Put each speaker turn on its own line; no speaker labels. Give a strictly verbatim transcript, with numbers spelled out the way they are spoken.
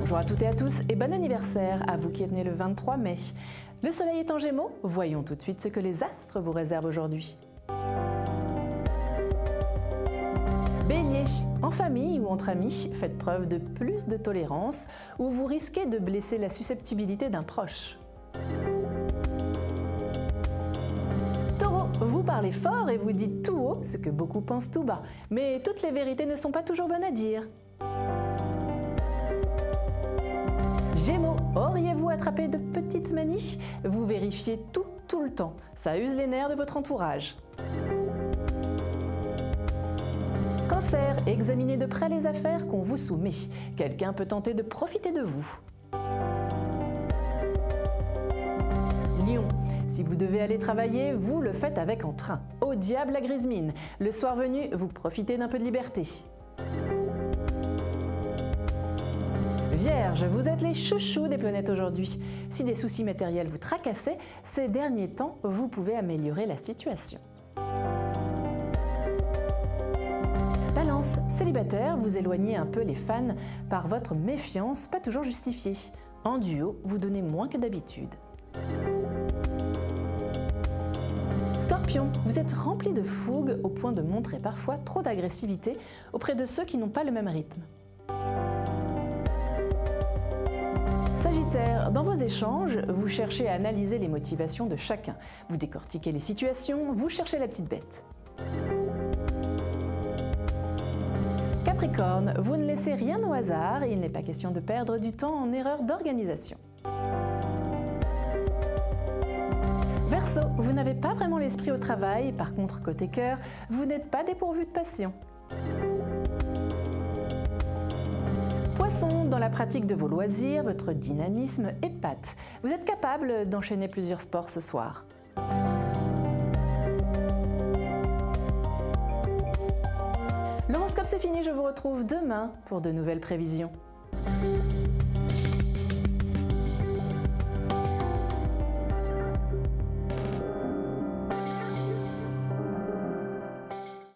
Bonjour à toutes et à tous et bon anniversaire à vous qui êtes nés le vingt-trois mai. Le soleil est en Gémeaux, voyons tout de suite ce que les astres vous réservent aujourd'hui. Bélier, en famille ou entre amis, faites preuve de plus de tolérance ou vous risquez de blesser la susceptibilité d'un proche. Taureau, vous parlez fort et vous dites tout haut ce que beaucoup pensent tout bas, mais toutes les vérités ne sont pas toujours bonnes à dire. Gémeaux, auriez-vous attrapé de petites manies? Vous vérifiez tout, tout le temps. Ça use les nerfs de votre entourage. Cancer, examinez de près les affaires qu'on vous soumet. Quelqu'un peut tenter de profiter de vous. Lion, si vous devez aller travailler, vous le faites avec entrain. Au diable la grise mine. Le soir venu, vous profitez d'un peu de liberté. Vierge, vous êtes les chouchous des planètes aujourd'hui. Si des soucis matériels vous tracassaient, ces derniers temps, vous pouvez améliorer la situation. Balance, célibataire, vous éloignez un peu les fans par votre méfiance pas toujours justifiée. En duo, vous donnez moins que d'habitude. Scorpion, vous êtes rempli de fougue au point de montrer parfois trop d'agressivité auprès de ceux qui n'ont pas le même rythme. Sagittaire, dans vos échanges, vous cherchez à analyser les motivations de chacun. Vous décortiquez les situations, vous cherchez la petite bête. Capricorne, vous ne laissez rien au hasard et il n'est pas question de perdre du temps en erreur d'organisation. Verseau, vous n'avez pas vraiment l'esprit au travail, par contre côté cœur, vous n'êtes pas dépourvu de passion. Poisson, dans la pratique de vos loisirs, votre dynamisme épate. Vous êtes capable d'enchaîner plusieurs sports ce soir. L'horoscope c'est fini, je vous retrouve demain pour de nouvelles prévisions.